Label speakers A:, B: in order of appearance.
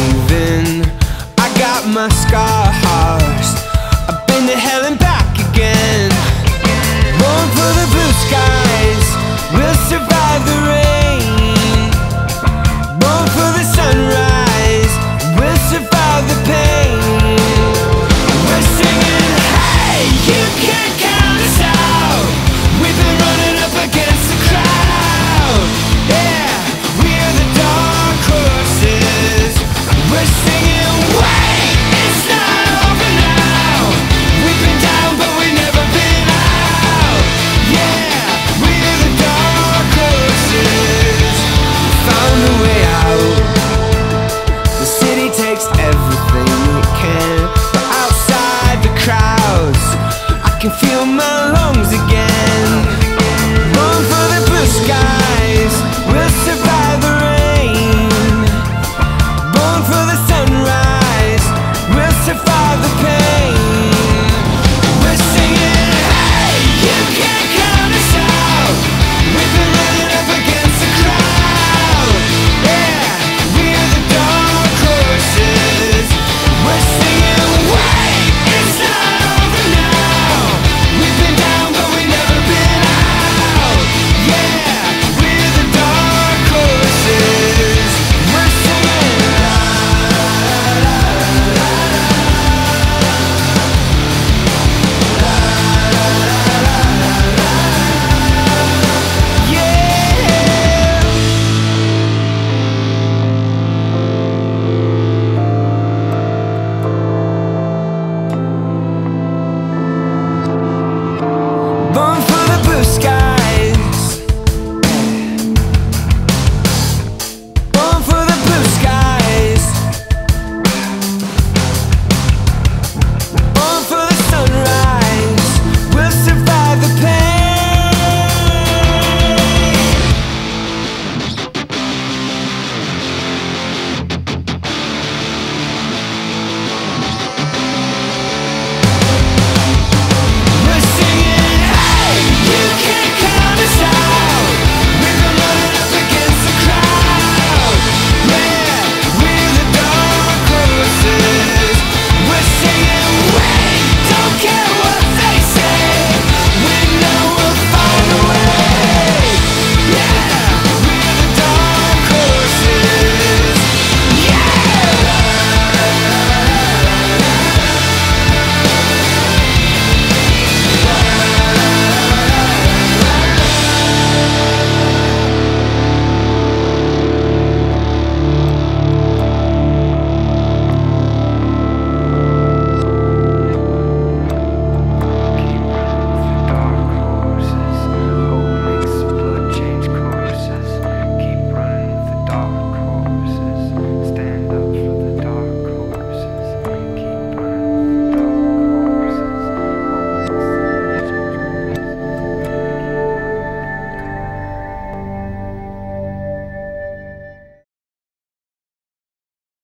A: believing. I got my scars, I've been to hell and back again. Born for the blue skies, we'll survive the rain. Born for the sunrise, we'll survive the pain. We're singing, hey, you can't count us out. We've been running up against the crowd. Yeah, we're the dark horses. We're singing, wait, it's not over now. We've been down but we've never been out. Yeah, we're the dark horses. We found a way out. The city takes everything it can, but outside the crowds I can feel my lungs again. Born for the blue skies, we'll survive the rain. Born for